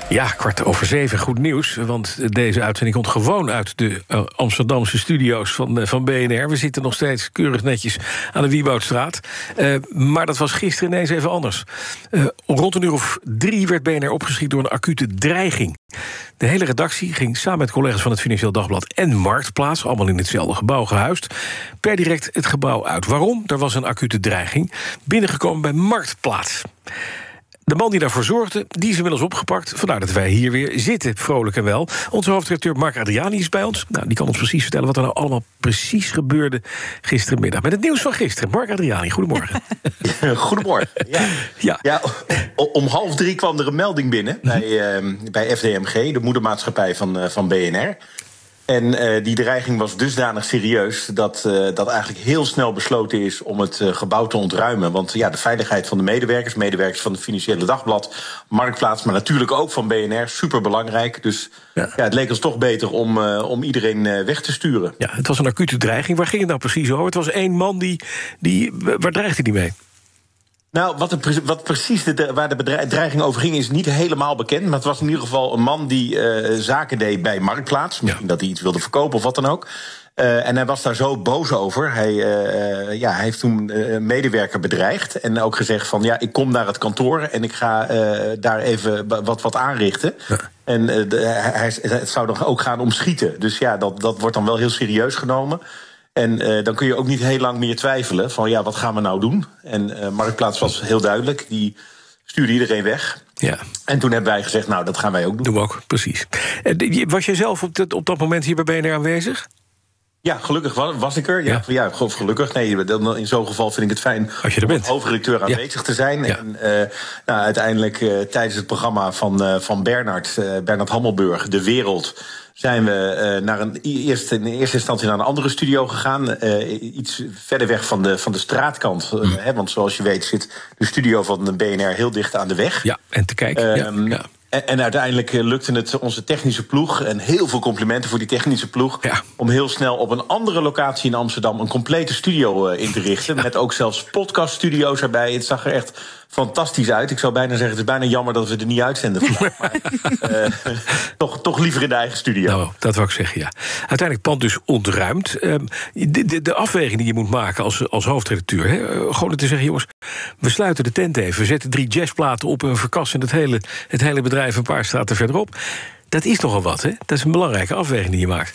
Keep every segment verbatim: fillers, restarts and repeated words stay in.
Ja, kwart over zeven, goed nieuws. Want deze uitzending komt gewoon uit de uh, Amsterdamse studio's van, uh, van B N R. We zitten nog steeds keurig netjes aan de Wieboudstraat. Uh, maar dat was gisteren ineens even anders. Uh, rond een uur of drie werd B N R opgeschikt door een acute dreiging. De hele redactie ging samen met collega's van het Financieel Dagblad en Marktplaats, allemaal in hetzelfde gebouw gehuisd, per direct het gebouw uit. Waarom? Er was een acute dreiging binnengekomen bij Marktplaats. De man die daarvoor zorgde, die is inmiddels opgepakt. Vandaar dat wij hier weer zitten, vrolijk en wel. Onze hoofdredacteur Mark Adriani is bij ons. Nou, die kan ons precies vertellen wat er nou allemaal precies gebeurde gisterenmiddag. Met het nieuws van gisteren. Mark Adriani, goedemorgen. Goedemorgen. Ja. Ja. Ja, om half drie kwam er een melding binnen bij, uh, bij F D M G, de moedermaatschappij van, uh, van B N R. En uh, die dreiging was dusdanig serieus dat, uh, dat eigenlijk heel snel besloten is om het uh, gebouw te ontruimen. Want ja, de veiligheid van de medewerkers, medewerkers van het Financiële Dagblad, Marktplaats, maar natuurlijk ook van B N R, superbelangrijk. Dus ja. Ja, het leek ons toch beter om, uh, om iedereen uh, weg te sturen. Ja, het was een acute dreiging. Waar ging het nou precies over? Het was één man die, die waar dreigde die mee? Nou, wat, de, wat precies de, waar de dreiging over ging is niet helemaal bekend. Maar het was in ieder geval een man die uh, zaken deed bij Marktplaats. Misschien ja. dat hij iets wilde verkopen of wat dan ook. Uh, en hij was daar zo boos over. Hij, uh, ja, hij heeft toen een medewerker bedreigd. En ook gezegd van, ja, ik kom naar het kantoor en ik ga uh, daar even wat, wat aanrichten. Ja. En uh, de, hij, het zou dan ook gaan om schieten. Dus ja, dat, dat wordt dan wel heel serieus genomen. En uh, dan kun je ook niet heel lang meer twijfelen van, ja, wat gaan we nou doen? En uh, Marktplaats was heel duidelijk, die stuurde iedereen weg. Ja. En toen hebben wij gezegd, nou, dat gaan wij ook doen. Doen we ook, precies. Was jij zelf op, dat, op dat moment hier bij B N R aanwezig? Ja, gelukkig was, was ik er. Ja, ja. ja, of gelukkig. Nee, in zo'n geval vind ik het fijn als je er bent. Om hoofdredacteur aanwezig ja. te zijn. Ja. En uh, nou, uiteindelijk uh, tijdens het programma van, uh, van Bernard, uh, Bernard Hammelburg, De Wereld, zijn we uh, naar een, eerst, in eerste instantie naar een andere studio gegaan. Uh, iets verder weg van de, van de straatkant. Uh, mm. hè, want zoals je weet zit de studio van de B N R heel dicht aan de weg. Ja, en te kijken. Um, ja. Ja. En, en uiteindelijk lukte het onze technische ploeg, en heel veel complimenten voor die technische ploeg, ja. om heel snel op een andere locatie in Amsterdam een complete studio uh, in te richten. Ja. Met ook zelfs podcaststudio's erbij. Het zag er echt fantastisch uit. Ik zou bijna zeggen, het is bijna jammer dat we er niet uitzenden vandaag. Maar uh, toch, toch liever in de eigen studio. Nou, dat wou ik zeggen, ja. Uiteindelijk pand dus ontruimd. Uh, de, de, de afweging die je moet maken als, als hoofdredacteur, hè, gewoon te zeggen, jongens, we sluiten de tent even, we zetten drie jazzplaten op en we verkassen het hele, het hele bedrijf een paar straten verderop. Dat is nogal wat, hè? Dat is een belangrijke afweging die je maakt.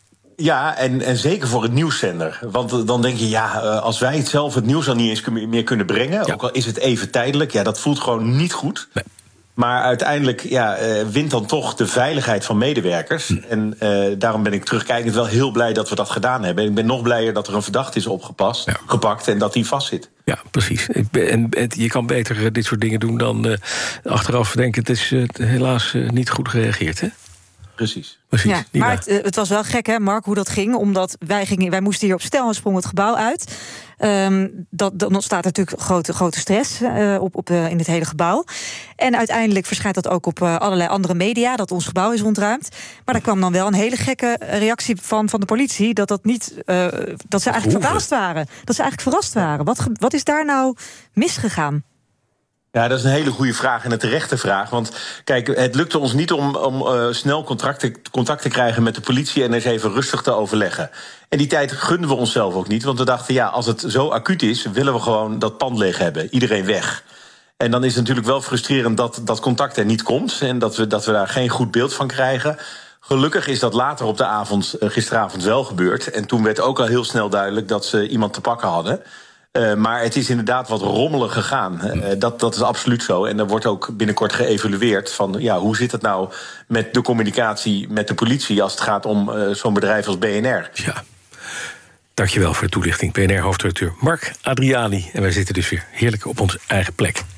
Ja, en, en zeker voor het nieuwszender. Want dan denk je, ja, als wij het zelf het nieuws dan niet eens meer kunnen brengen, ja. ook al is het even tijdelijk, ja, dat voelt gewoon niet goed. Nee. Maar uiteindelijk ja, uh, wint dan toch de veiligheid van medewerkers. Hm. En uh, daarom ben ik terugkijkend wel heel blij dat we dat gedaan hebben. En ik ben nog blijer dat er een verdachte is opgepast, ja. gepakt en dat hij vastzit. Ja, precies. En je kan beter dit soort dingen doen dan uh, achteraf denken, het is uh, helaas uh, niet goed gereageerd, hè? Precies. Precies. Ja, maar het, het was wel gek, hè, Mark, hoe dat ging. Omdat wij, gingen, wij moesten hier op stel en sprong het gebouw uit. Um, dat, dan ontstaat natuurlijk grote, grote stress uh, op, op, uh, in het hele gebouw. En uiteindelijk verschijnt dat ook op uh, allerlei andere media, dat ons gebouw is ontruimd. Maar er kwam dan wel een hele gekke reactie van, van de politie, dat, dat, niet, uh, dat ze eigenlijk verbaasd waren. Dat ze eigenlijk verrast waren. Wat, wat is daar nou misgegaan? Ja, dat is een hele goede vraag en een terechte vraag. Want kijk, het lukte ons niet om, om uh, snel contact te, contact te krijgen met de politie en eens even rustig te overleggen. En die tijd gunden we onszelf ook niet, want we dachten, ja, als het zo acuut is, willen we gewoon dat pand leeg hebben. Iedereen weg. En dan is het natuurlijk wel frustrerend dat dat contact er niet komt en dat we, dat we daar geen goed beeld van krijgen. Gelukkig is dat later op de avond, uh, gisteravond wel gebeurd. En toen werd ook al heel snel duidelijk dat ze iemand te pakken hadden. Uh, maar het is inderdaad wat rommelig gegaan. Uh, dat, dat is absoluut zo. En er wordt ook binnenkort geëvalueerd van, ja, hoe zit het nou met de communicatie met de politie als het gaat om uh, zo'n bedrijf als B N R. Ja. Dankjewel voor de toelichting, B N R-hoofdredacteur Mark Adriani. En wij zitten dus weer heerlijk op onze eigen plek.